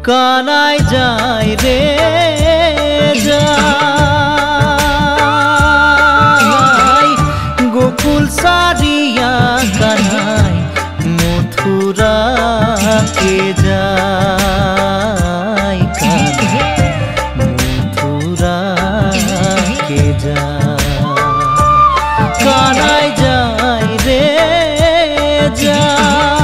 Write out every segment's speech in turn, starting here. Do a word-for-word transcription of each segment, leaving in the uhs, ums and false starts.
কানাই যায় রে যায় গোকুল সারিয়া কানাই মথুরা কে যায় কানাই মথুরা কে যায় কানাই যায় রে যায়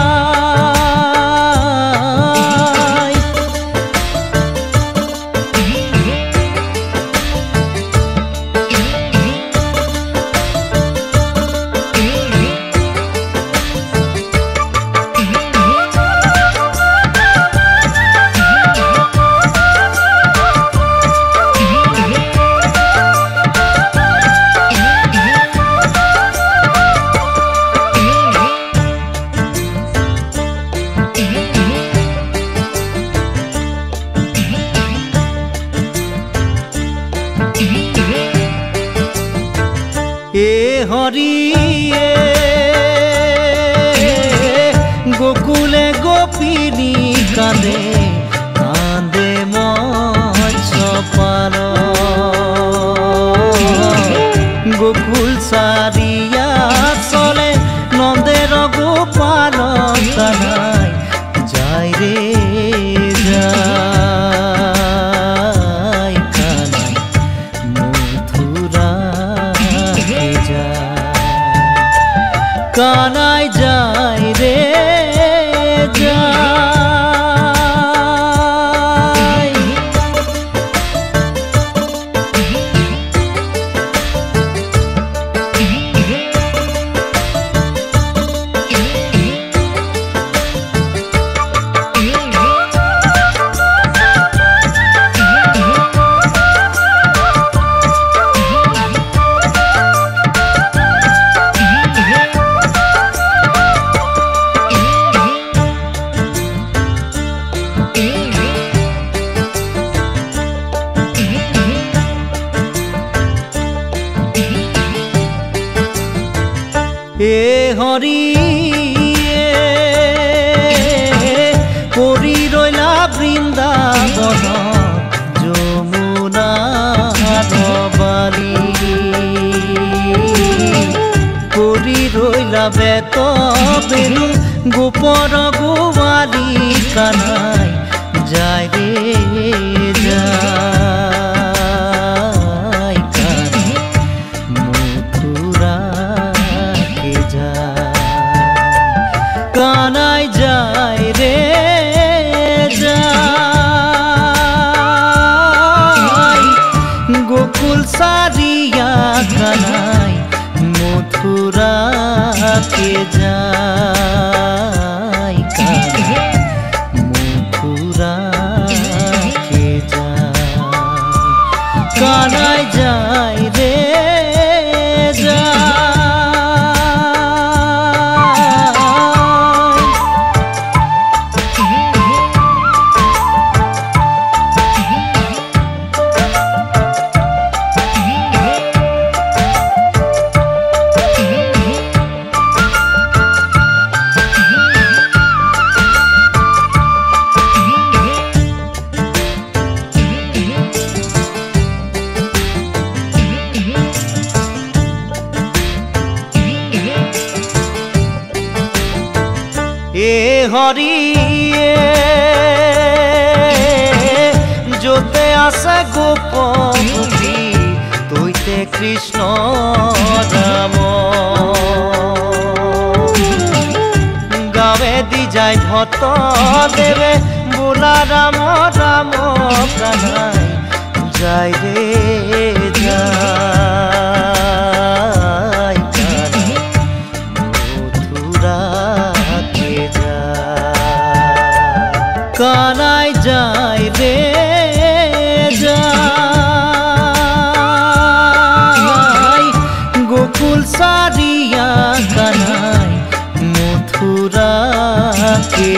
ए हरि गोकुले गोपिनी कांदे कांदे मत्स्यपाल गोकुल सारिया चले नंदेर गोपाल कानाई जाय रे जाय कानाई मथुरा কানাই যায় রে যায় ए हरि परी रइला बृंदावन যমুনার বালি পরি রইলা বেত বেলু গোপর গোয়ালি কানাই যায় রে যায় কানাই মথুরা কানাই যায় রে যায় গোকুল সারিয়া কানাই মথুরা কে যায় কানাই মথুরা কে যায় কানাই যায় রে যায় ए हरि जोते आसे गोपी तोइते कृष्ण राम गावे दी जाय भक्त देवे बोला राम राम कानाई जाय रे जाय कानाई मथुरा কানাই যায় রে যায় গোকুল সারিয়া কানাই মথুরা কে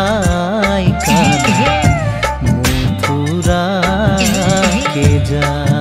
যায় কানাই মথুরা কে যায়।